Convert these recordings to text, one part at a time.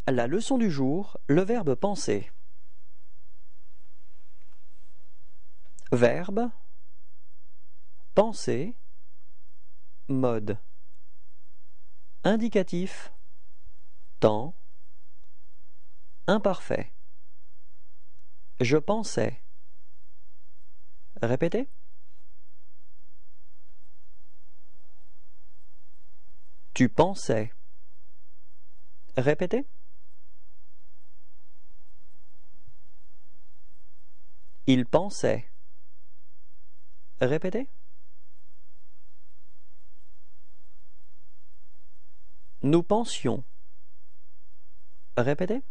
La leçon du jour, le verbe penser. Verbe, penser, mode. Indicatif, temps, imparfait. Je pensais. Répétez. Tu pensais. Répétez. Il pensait. Répétez. Nous pensions. Répétez.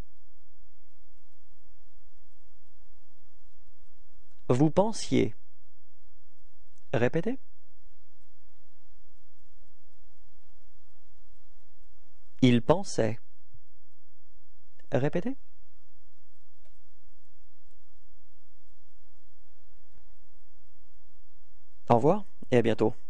Vous pensiez. Répétez. Il pensait. Répétez. Au revoir et à bientôt.